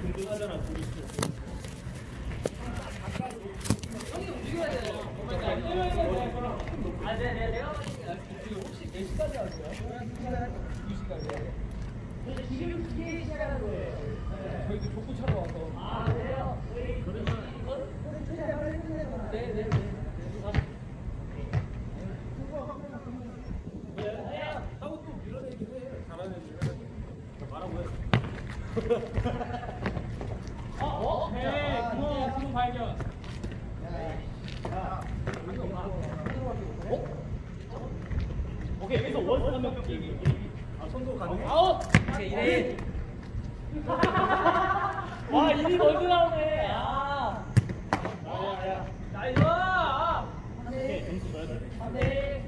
든든하잖아, 둘이. 형이 움직여야 돼. 아, 내가 지금 혹시 4시까지 하세요? 2시까지. 지금 2시에 시작하는 거예요. 저희도 족구 차러 와서. 아, 그래요? 그러면 이건 최대한 빨리 끝내거나. 네. 하고 또 밀어내기도 해. 잘하는 애 말하고 해. 네, 구멍 발견. 오케이, 여기서 원스 한명 뺏기. 아, 선도 가능해? 아웃! 오케이, 1인. 와, 1이 먼저 나오네. 야. 나이스! 오케이, 점수 넣어야 돼. 네.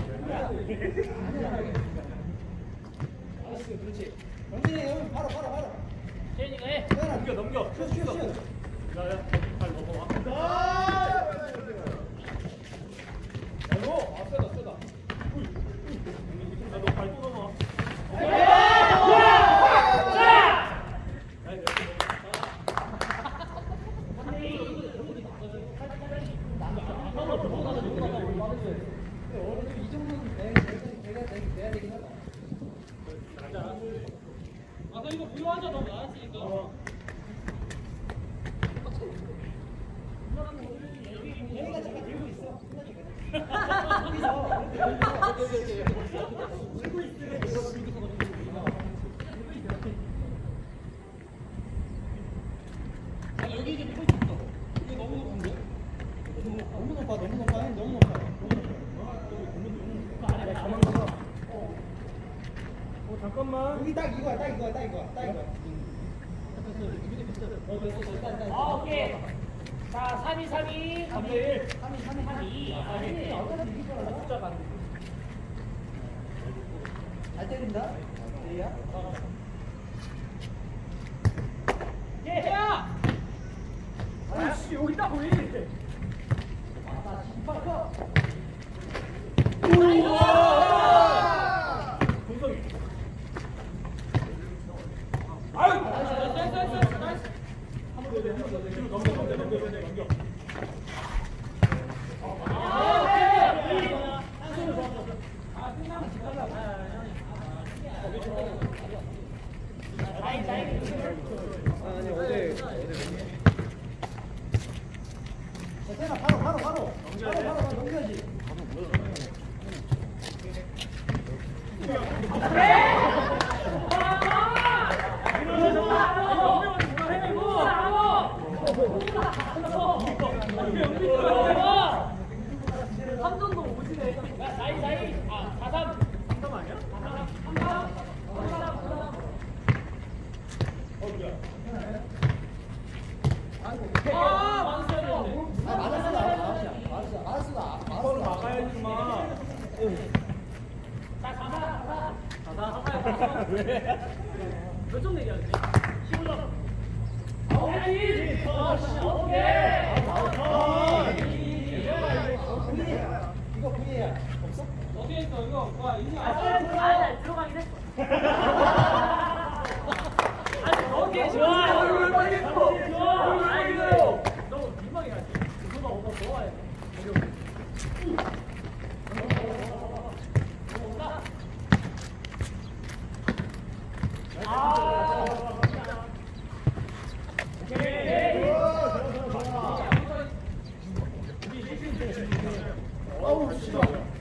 그렇지. 영진이 형 바로. 채연이가 해. 넘겨. 슛. 야, 발 넘어와. 세다. 너 발 또 넘어와. 이 정도는 내야 되긴 하다. 아, 너 이거 무효 환자 너무 나왔으니까. 얘가 잠깐 들고 있어. 여기 이제 밀고 있어. 이게 너무 높은데? 너무 높아. 너무 높아. 가만 가봐. 잠깐만. 여기 딱 이거야. 아, 오케이. 자, 3-2. 3-2. 어차피 이길 거라서. 숫자가 안 돼. 잘 때린다. 얘야. 야! 아이씨, 여기 딱 보이. 우와! 동성이. 아유! 나이스. 한번 더 돼. 뒤로 넘겨. 아니 어제 세나 바로 넘겨야지. 삼점도 오지네. 야, 사이. 아, 4-3. 3-3 아니야? 3-3. 맞았어. 막아야지 마. 자, 4-4. 왜? 몇 점 내기하지? 15점. 오케이. 이거 V야. 없어? 어디에 있어? 이거 와, 있냐? 들어가긴 했어. 오케이, 좋아. 빨리 했어. 좋아. 아이고. 너 민망해야지. 그거만 오면 넣어야 돼. 어우 진짜.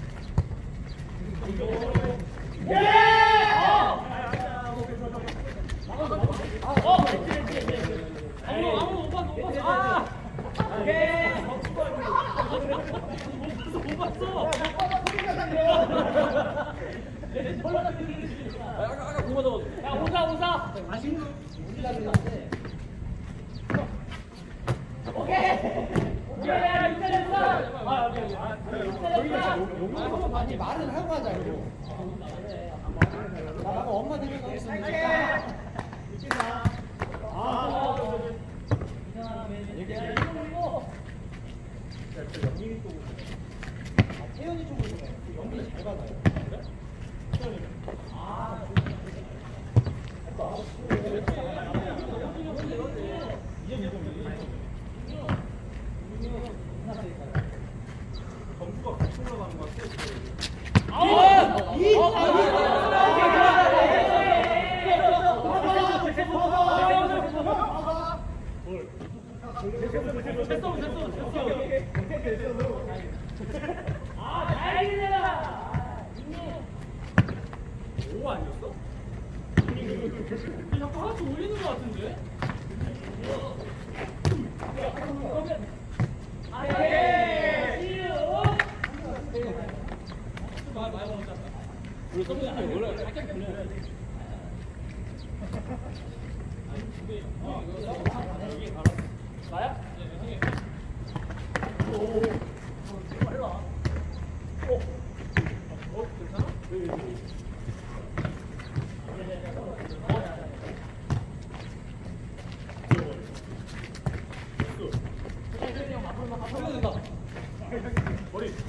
아무도 못 봤어. 오케이. 못 봤어. 아까 공받아 야, 오사. 아니 말은 하고 하자고. 나 엄마 데리고 가겠습니다. 태연이 쪽으로 연기 잘 받아요. 자꾸 하나씩 올리는 것 같은데? 우리 선배님 원래 살짝 불려야 돼. 여기 바로 나야? 네, 오. 빨리 와. 괜찮아? 머리.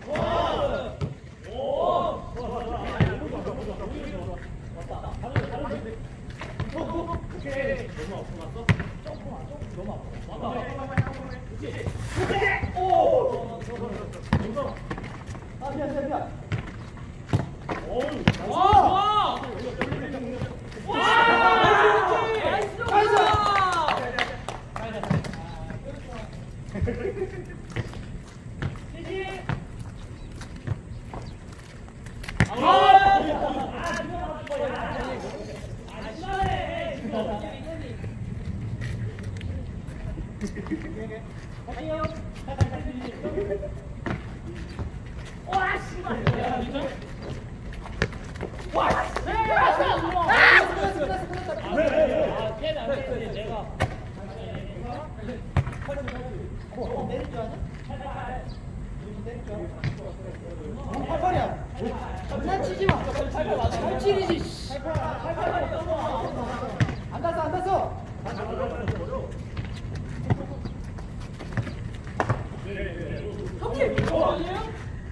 오케이. 너무 앞으로 갔어? 너무 앞으로. 맞다. 오! 아, 미안. 와! 와! 와! 나이스! 와, 씨발. 와, 내릴 줄 아냐? 내릴 줄 아냐? 팔팔이야. 장난치지 마. 팔칠이지. 안 닿았어. 형님, 이거 아니에요?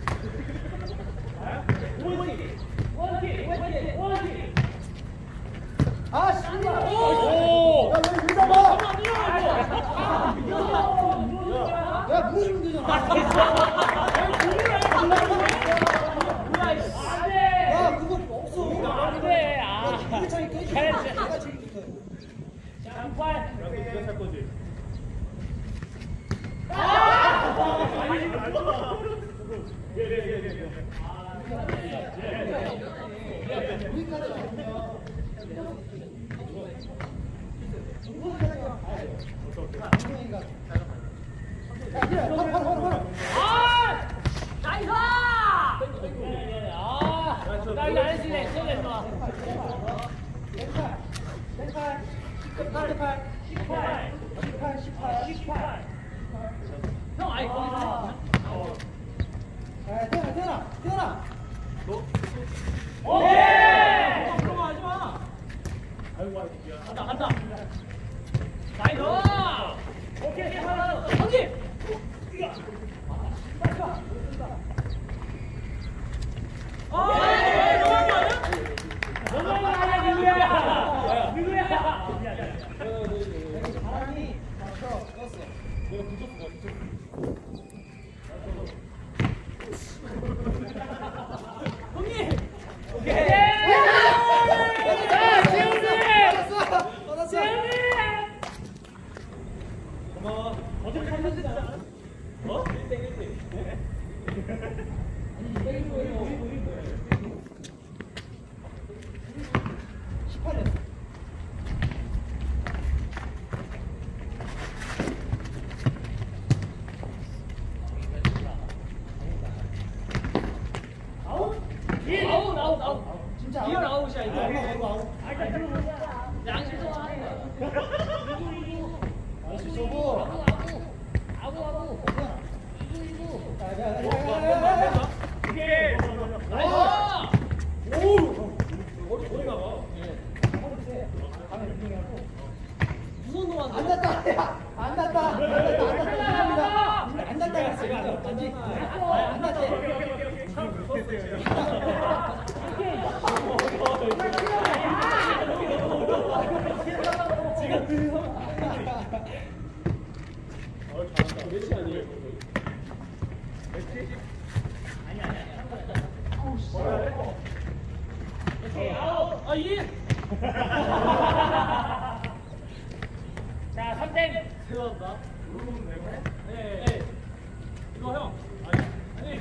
원기. 아, 씨발. 오! 야, 왜 잡아? 야, 야, 무슨 되잖아. 야, 그거 없어. 안돼. 이게 차이 깨지. 내가 책임질 거야. 장팔. 네가 살 거지. 아! 나이스! 나 이거 안 했을래. 처음에 좋아. 18. 형, 아니 거기서. 태연아. 오케이! 그런 거 하지 마. 아이고 미안. 간다. 나이스! 오케이, 형님! 바람이 떴어. 내가 붙였어. 형님! 고마워. 어차피 3대 어? 1대1대. 아웃. 진짜 리얼 아웃이야, 이거. 아웃. 양심 좋아하는 거야. 다시 서고. 아구. 오케이. 나이스! 머리 나가. 무슨 놈 안 닿다. 야, 안 닿다. 안 닿다 했어. 안 닿대. 잘한다. 몇시 아니에요? 자, 3땡. 세워한다. 네. 이거 형. 아니.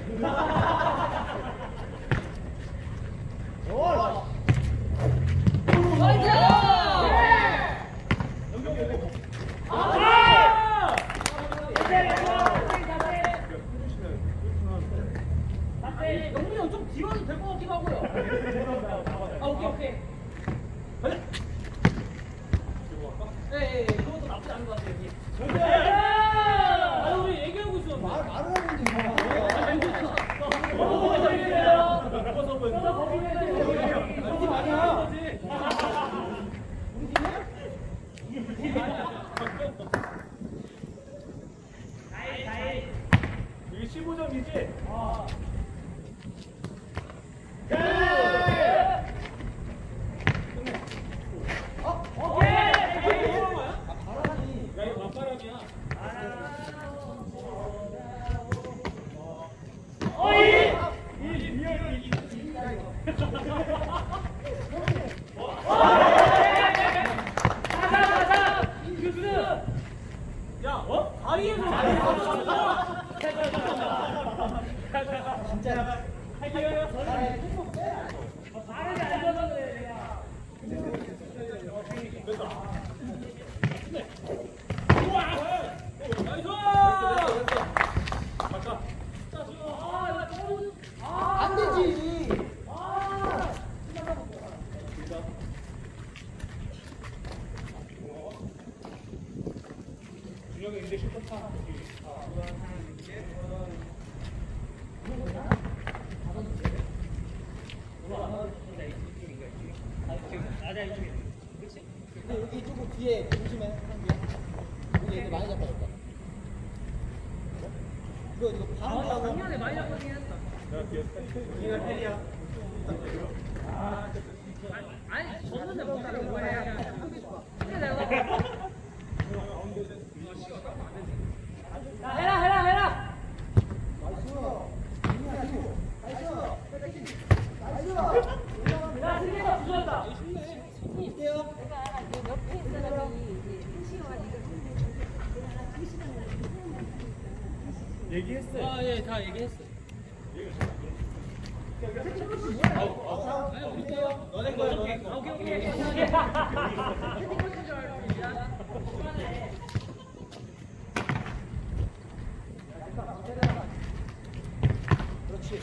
오! 나이스! 아, 우리 얘기하고 있었는데. 말을 하는데 우리 팀 아니야. 우리 팀이야? 이게 15점이지? 바람이. 야, 이거 맞바람이야. 야, 어? 다리에서 진짜. 할게요. 발음이 안 좋아서 그래, 내가. 안 되지. 준영이 이제 슈퍼 차. 근데 여기 조금 뒤에 조심해. 여기 애들 많이 잡아줬다. 이거 바로 작년에 많이 잡았긴 했다. 이거 헬이야. 아니, 졌는데 못 따는 거야. 근데 내가. 야, 해라. 야, 승리가 부졌다. 볼게요. 옆에 있는 사람이 이제 한시간 얘기했어요. 아, 예, 다 얘기했어. 볼게요. 너네 거야, 너네 거. 오케이. 그렇지.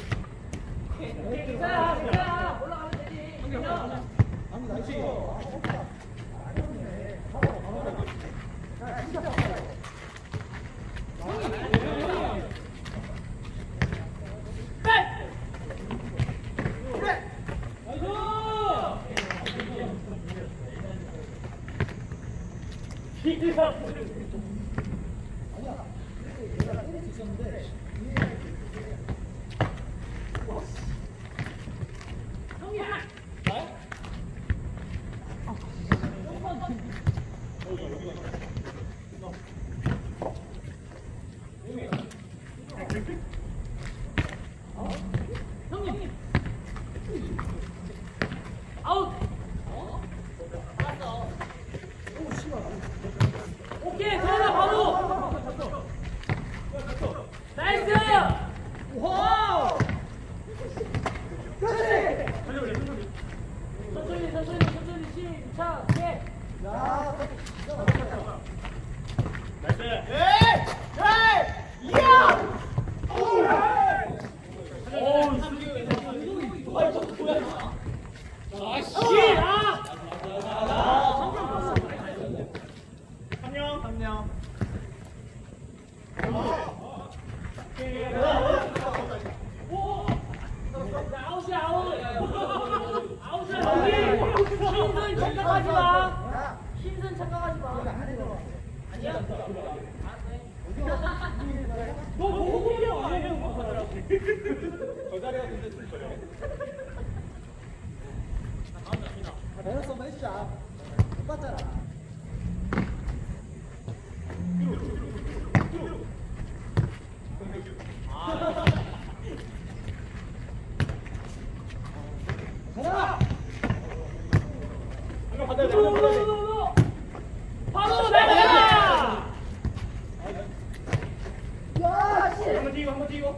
괜찮아. 올라가면 되지. 아니 나이스. 아니야. 내가 때릴 수 있었는데. 아웃. 오케이, 들어가 바로. 나이스. 와! 그렇지! 천천히 침착해. 야, 신선 착각하지 마. 신선 착각하지 마. 아니야? 너 보고 아니야? 저 자리가 근데 좀 저래. 밸런스 한번 해주자. 못 봤잖아. 가자! 한명 받아야 돼. 한명 받아야 돼. 바로 나가! 야, 씨! 한번 뛰고, 한번 뛰고.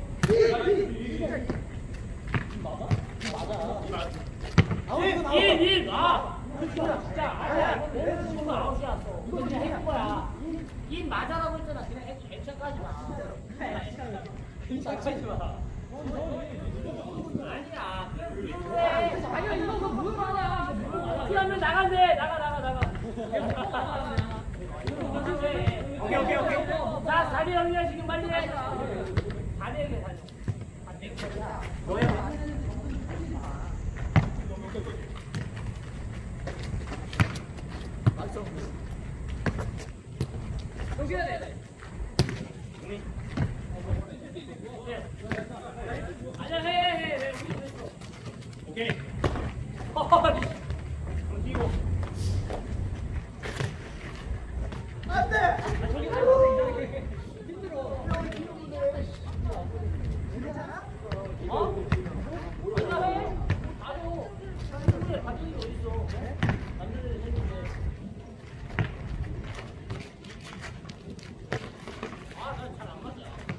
맞아. 일. 아! 진짜 아니야. 내가 지금 아웃이야. 이거 그냥 할 거야. 인 맞아라고 했잖아. 그냥 액션까지 마. 액션까지 마. 아니야. 아니야, 이거 뭐 무슨 말이야. 어떻게 하면 나간대. 나가. 이거 무슨 돼. 정신해야 돼. 아니야, 해. 오케이. 뛰고. 안 돼! 저기 힘들어. 어? 아니야, 해. 바로. 그래, 받는 게 어딨어. 받는 데 했는데. 아, 난 잘 안 맞아.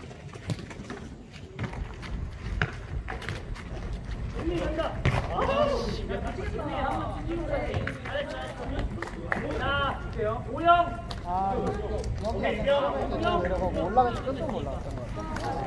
언니 간다. 아씨, 야, 다치겠다. 한번 뒤로 가야지. 잘했어. 자, 오영. 아, 오케이, 내려가고 올라가서 끝도 올라갔던 것 같아.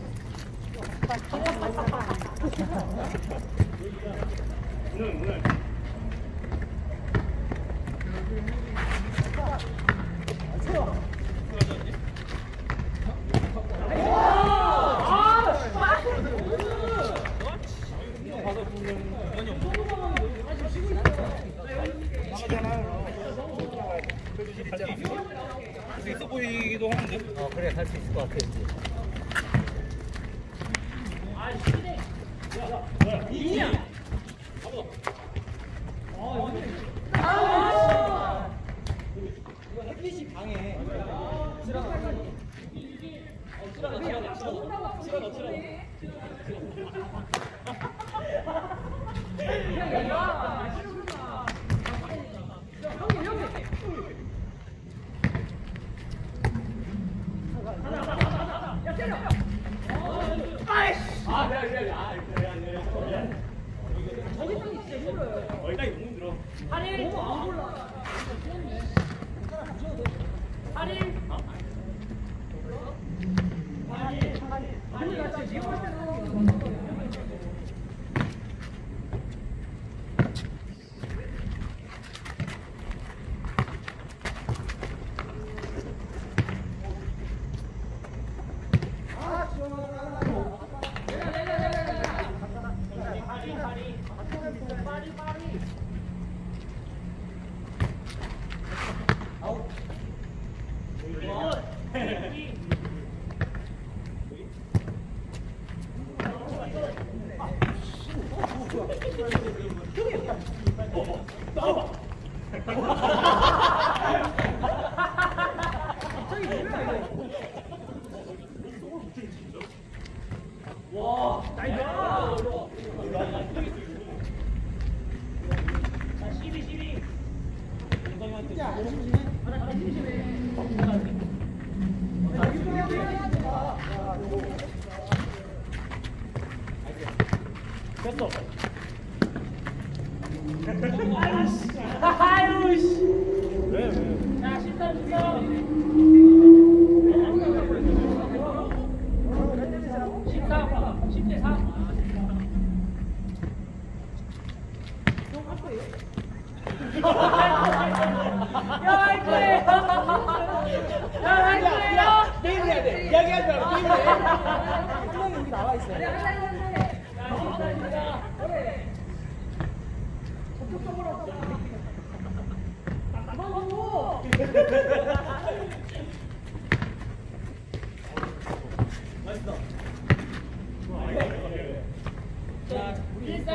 있어 보이기도 하는데. 그래, 갈 수 있을 것 같아. 햇빛이 강해. 얼다이 너무 힘들어. 할인. 할인. 와, 나이스. 자, 12. 됐어. 아유 씨. 왜? 자, 13. 10대 3. 야, 이거야. 야, 이거야. 게임을 해야 돼. 이야기하지 말고 게임을 해. 분명히 여기 나와 있어요. 자, 1-4.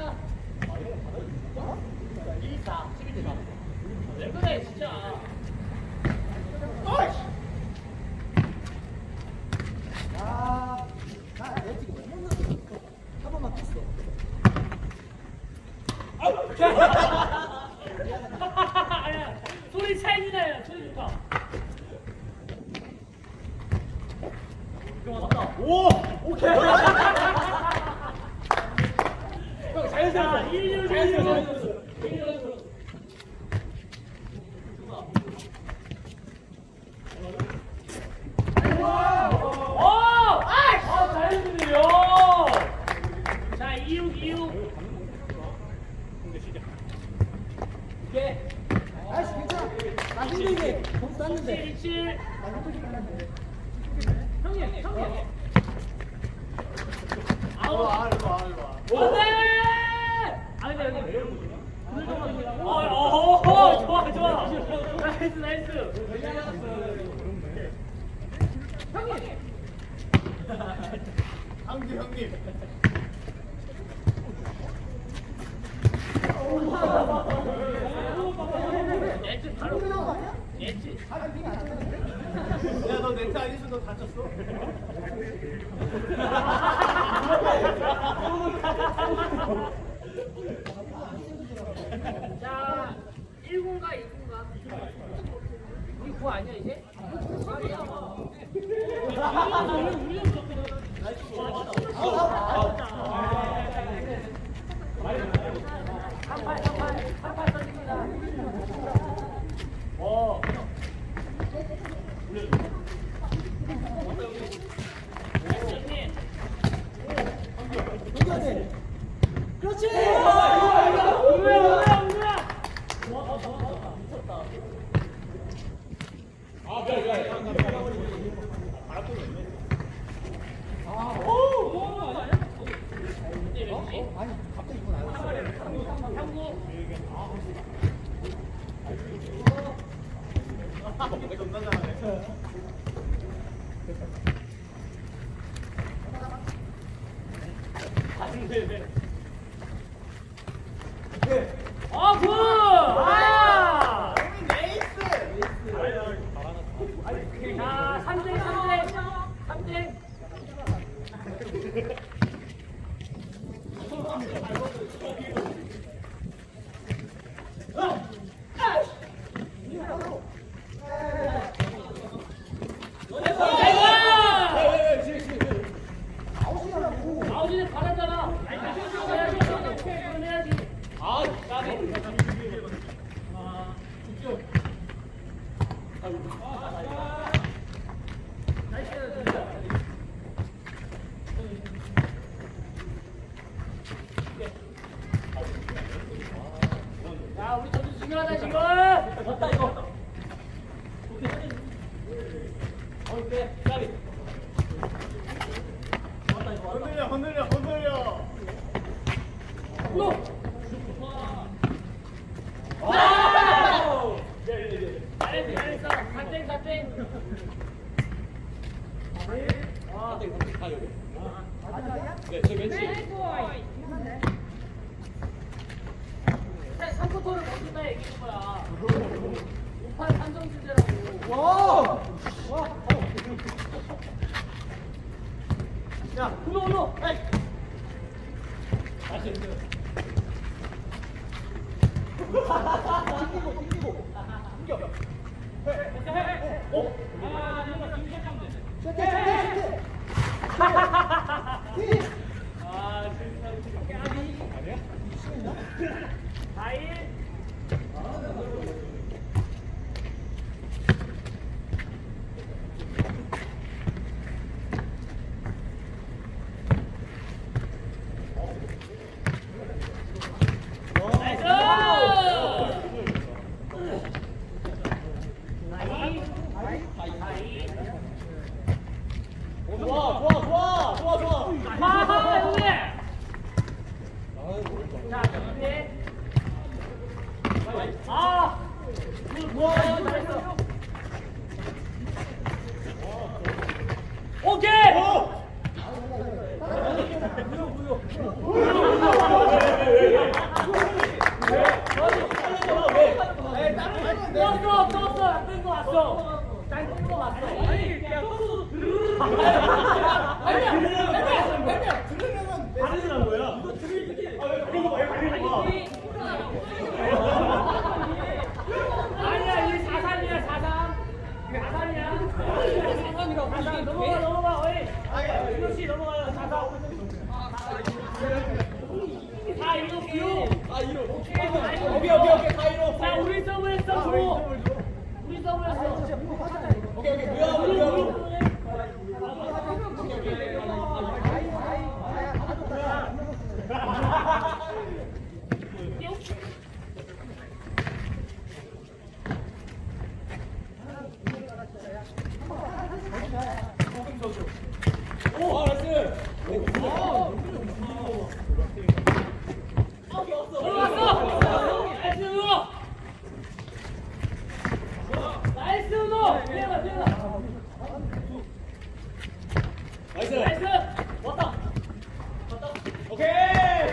11대 4. 왜 그래, 진짜. 내가 지금 왜 먹는 한 번만 pis어. 아니야, 소리 차이니 나요. 소리 좋다. 오! 오케이. 형, 자연스러워. 1-1. 자연스러워. 자, 2-6. 오케이. 아이씨, 괜찮아. 나 힘들게 돈 땄는데. 7. 형님. 아우. 안 돼! 아, 근데 여기. 좋아. 나이스 나이스. 형님. 엣지 바로. 엣지. 야, 너 넥타 안 있으면 너 다쳤어? 자, 1군가 2군가? 우리 9 아니야 이제? 한팔 써집니다. 동기야 돼. 그렇지. 아니 갑자기 이거 나왔어. 존나 잘하네. 아, 굿! 아! 자, 3대. 아웃이네 받았잖아. 해야지. 아, 까비. 야, 우리 점수 중요하다 지금. 맞다 이거. 오케이. 까비. 건들려. 로. 와우. 잘했어. 4땡. 아, 다 여기. 네, 저 벤치. 3쿼터를 먼저 얘기한 거야. 5판 3점 주제라고. 와. 야, 올라. 에이. 다시. 튕기고. 공격. 아, 이거 김시장 되네. 슈팅. 아, 진짜. 아니야? 다일. 오케이. 나이스. 왔다. 오케이.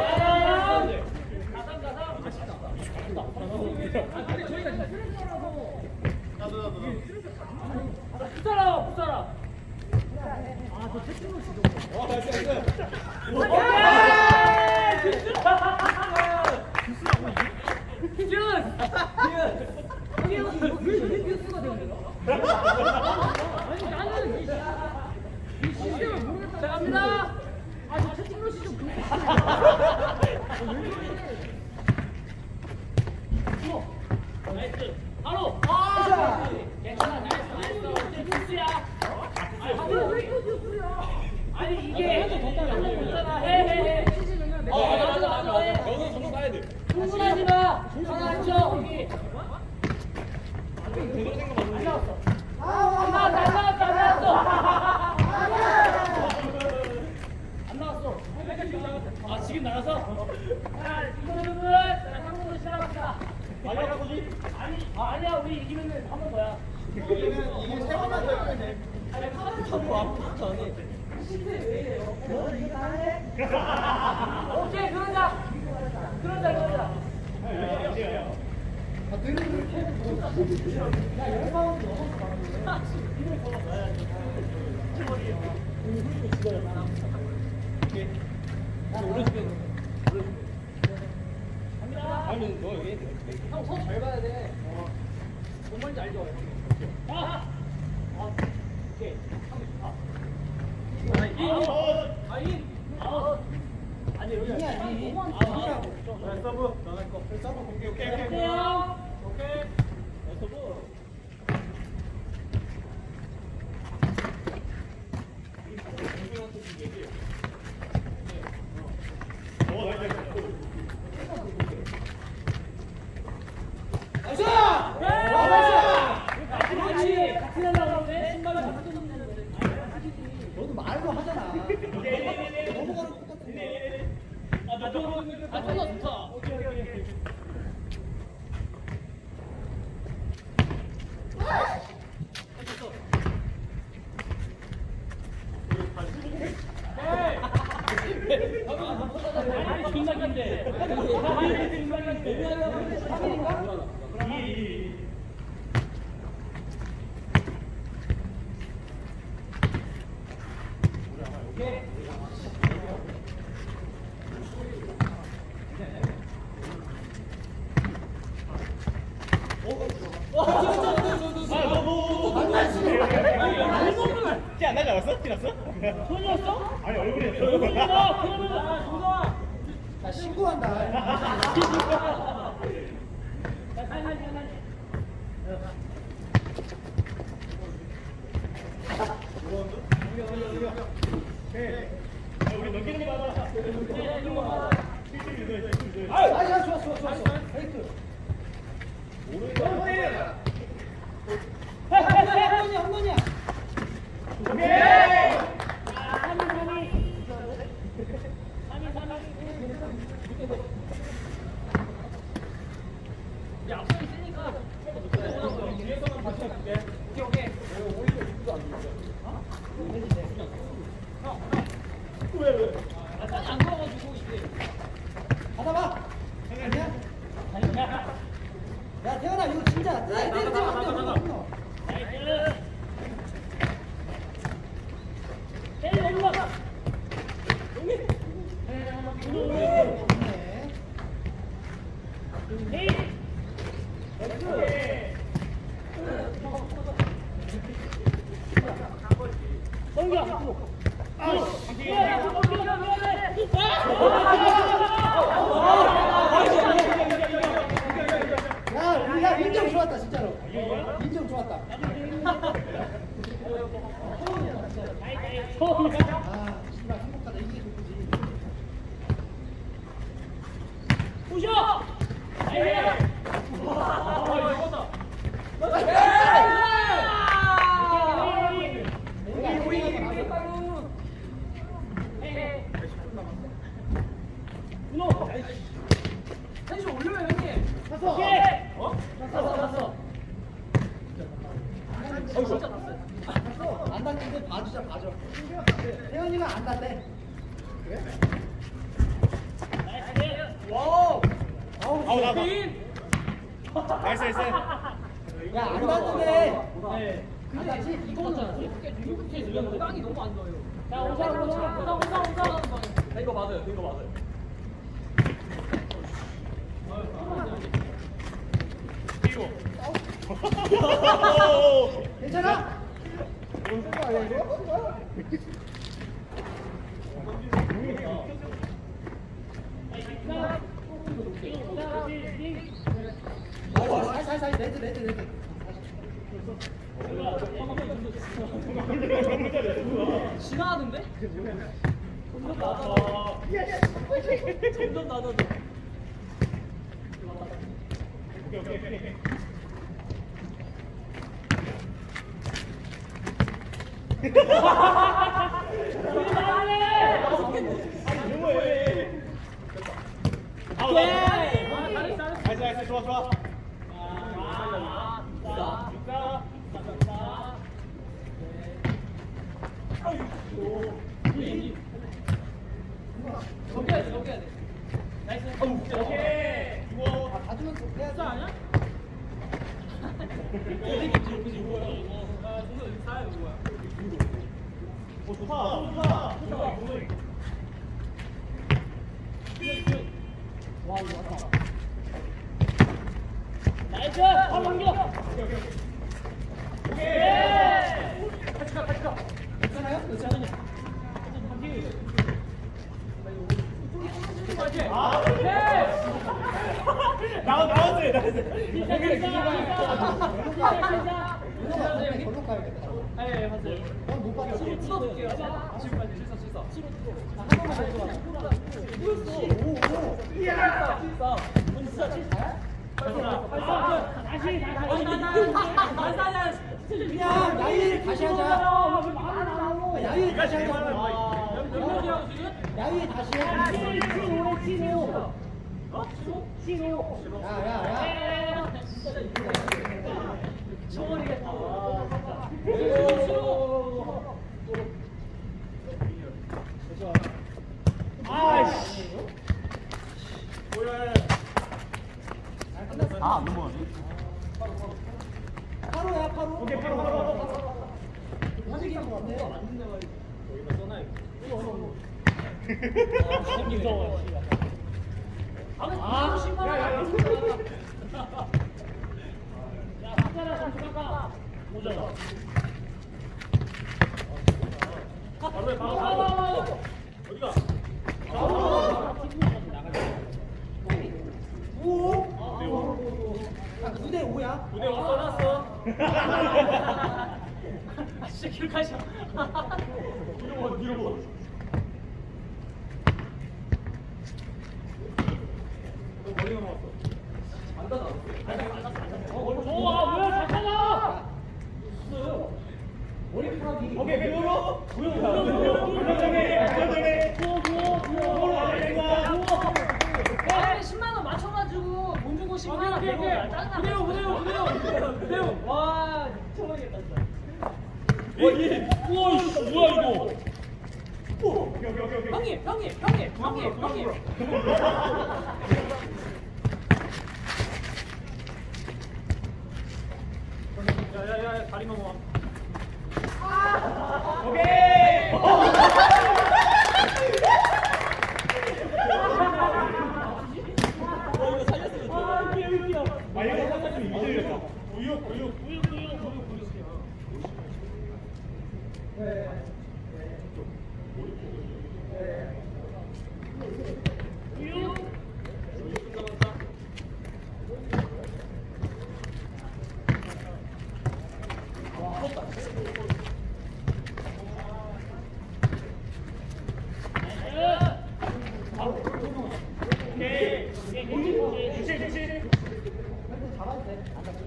아니 저희가 진짜 쓰레기라서. 붙어라 붙어라. 아저 채팅으로 지금. 와 나이스 나이스. 아니 나는 이 시스템을 모르겠다. 자 갑니다. 아저 채팅으로 시좀 나이스. 바로. 아 괜찮아. 나이스. 뉴스야. 아니 이게 괜찮아. 해. 맞아. 여기서 점수 따야 돼. 충분하지 마. 충분하죠. 여기. 제대로 생각 맞는 안 나왔어. 안 나왔어. 아 지금 나가서? 이거는 한번더 시작합시다. 마지막 거지? 아니야 우리 이기면은 한 번 더야. 이게 세 번만 더 해야 돼. 오케이 그러자. 아니 너 여기 형 손 잘 봐야 돼. 뭔 말인지 알죠? 오케이. 아니 여기 서브 나갈 거. 서브 공개 오케이. 오케이. 서브. 같이 하려고 그러네. 신발을 너도 말로 하잖아. 넘어가는 것 같은데. 좋다. 오케이. 존나 긴데. 티안 나지 않았어? 티 났어? 손이었어? 아니 얼굴에 그러면 나 신고한다. 우리 넘기는 거 봐봐. 아, 좋아. 페이크. 한 번이야. 야, 앞선이 세니까. 뒤에서만 같이 할게. 오케이. 오히려 입구도 안 돼. 왜? 아, 안 걸어가지고 이게. 받아봐. 아니야? 아니야. 야 태연아 이거 진짜 때리지 마. 나이스. 때려 올라가. 헤이. 넘겨. 야 민정 좋았다 진짜로. 민정 좋았다. 아 정말 행복하다 이게 좋지. 부셔. 텐션 올려요 형님. 샀어. 샀어. 진짜 봤어요. 안 닿는데 봐주자 봐줘. 태현이가 안 닿대. 그래? 와우. 아우 나가. 빈. 나이스 나이스. 야안 닿는데. 네. 안 닿지? 이거는 이렇게 땅이 너무 안 좋아요. 자, 오자. 된거 맞아요. 된거 맞아요. 뛰고. 괜찮아? 무슨 거 아니야 이거? 살살살 레드. 지나가는데? 점점 나도. 오케이. 아우 나이스 좋아. 넘겨야 돼. 나이스. 오케이. 봐주면 해야지. 아니야? 좋다. 나이스. 한 넘겨. 오케이. 같이 가. 괜찮아요? 나왔어요. 걸로 가야겠다. 네, 맞아요. 못 봤어. 찍어둘게요. 지금까지 실사. 한 번만 더 해봐. 그냥 야유를 다시 하자. 야유를 다시 하자. 야유를 다시 해. 야야야. 아이씨. 안 넘어가네. 파로야 파로. 오케이 바로. 움직이는 거 같네. 여기다 써놔야겠다. 무서워. 아, 신발. 야, 박자라 좀 들어가. 오잖아. 바로. 어디가? 아 9대 5야. 무대 옷 써놨어. 아, 진짜 기록하셔. 뒤로 봐. 머리가 나왔어. 안 닫아. 좋아, 뭐야, 잘하나? 머리카락이. 오케이 그거로. 야, 10만 원 맞춰가지고 돈 주고 10만 원 내고 무대요. 와, 미쳐버리겠다, 진짜. 우와, 뭐야, 이거. 형님. 야야야 다리 넘어와. 오케이. 이거 살렸으면 좋아. 아 이거 살짝 이질렸다. 우유. 잡아도 돼. 안 잡혀.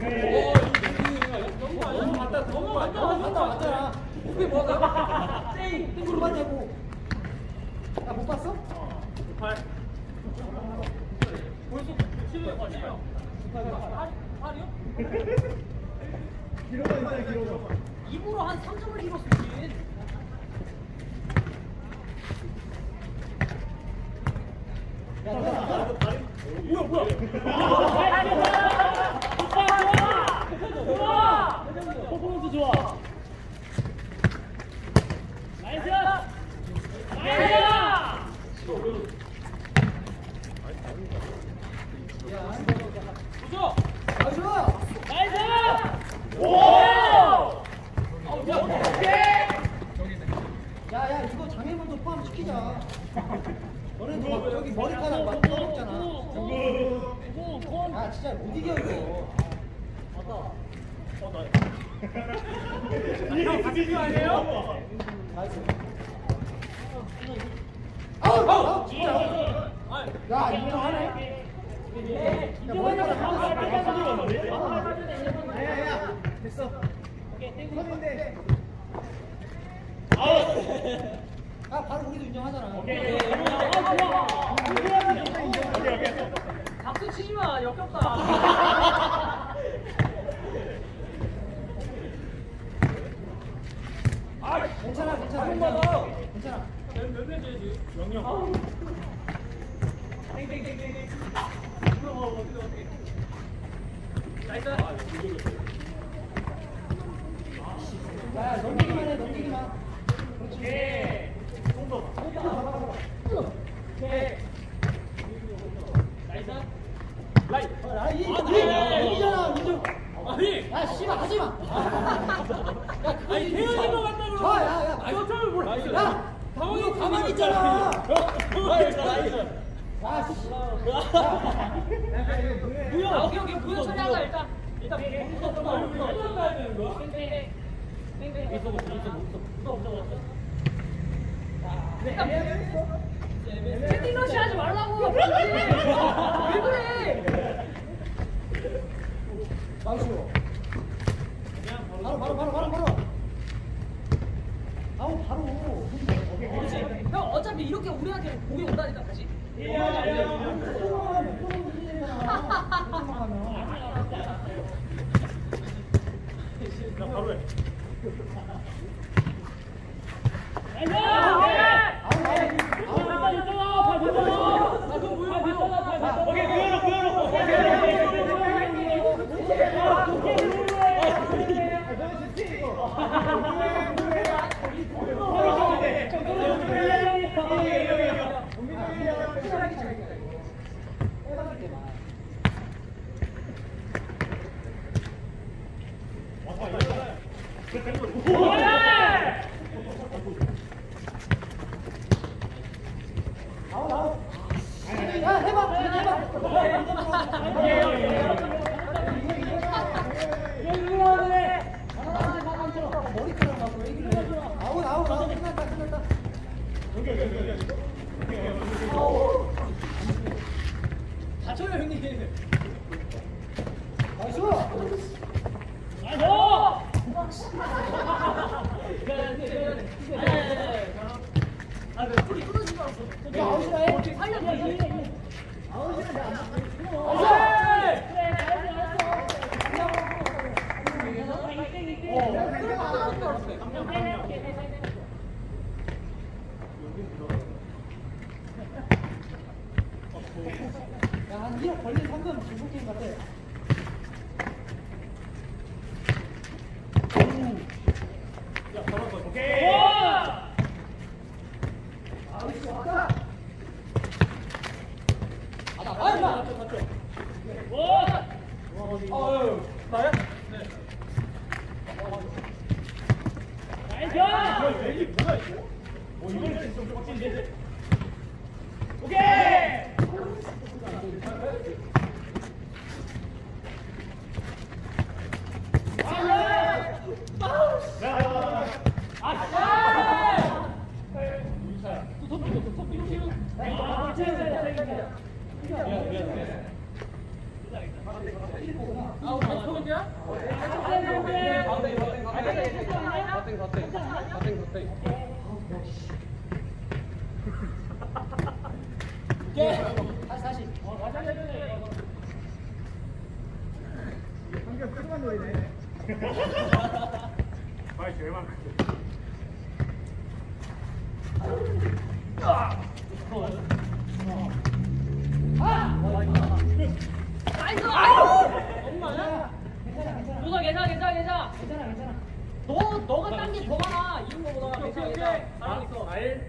너무 갔다 왔잖아. 그게 뭐가? 땡. 땡으로 봤냐고. 야, 못 봤어? 벌써 7회 걸려요. 8이요? 길어가 있어요, 길어가. 입으로 한 3점을 잃었으면. 야, 뭐야? 좋아! 퍼포먼스 좋아. 나이스! 보죠! 나이스! 나이스! 야, 이거 장애물도 포함시키자. 너네도 막 저기 머리카락 막 떠먹잖아. 야, 진짜 못 이겨, 이거. 이게 수비가 아니에요? 나이스. 아우, 진짜. 야, 인정하네. 야, 머리카락 야, 됐어. 선인데. 아, 바로 우리도 인정하잖아. 박수 치지 마, 역겹다. 괜찮아. 괜찮아. 몇 년째지? 영영. 땡땡땡땡땡. 나이스. 야, 넘기기만 해, 넘기기만. 오케이. 나이스. 라이. 이기잖아, 민주. 아니. 야, 씨발, 하지 마. 야, 아니 태연이 거 같다 그러고. 야, 저 점을 몰라. 야, 당황히 이거 가만히 있잖아. 나이스. 아, 씨. 무효. 오케이. 무효 처리하자 일단. 일단 무효 가야 되는 거. 땡땡. 채팅러시 하지 말라고. 왜 그래? 나이스. 바로. 바로. 그렇지. 형 어차피 이렇게 우리한테 공이 온다니까 다시. 나 바로 해. 오케이, 야, 해봐. 머리카락 갖고 왜 이길래? 아웃. 끝났다. 다쳐요 형님. 나이스. 야, 아웃이라 해. 야, 한 1억 걸린 상금 중국 게임 같아. 오케이. 나이스, 왔다. 아, 나야? 이게 뭐야 이거? 이번엔 좀 빡친데. 오케이. 다시. 한개 끝만 노리네. 많이 제일 많아. 나이스! 엄마야? 누가 괜찮아. 너가 딴 게 더 많아. 이런 거보다 괜찮아. 잘하고 있어.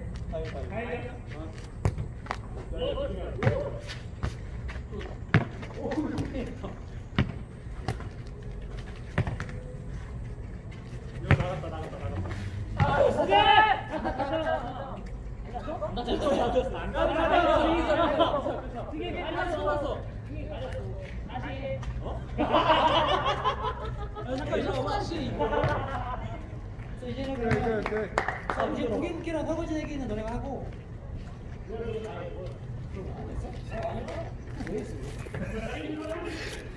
이제는 그러면 이제 고기국기랑 설거지 얘기는 너네가 하고. 왜 했어?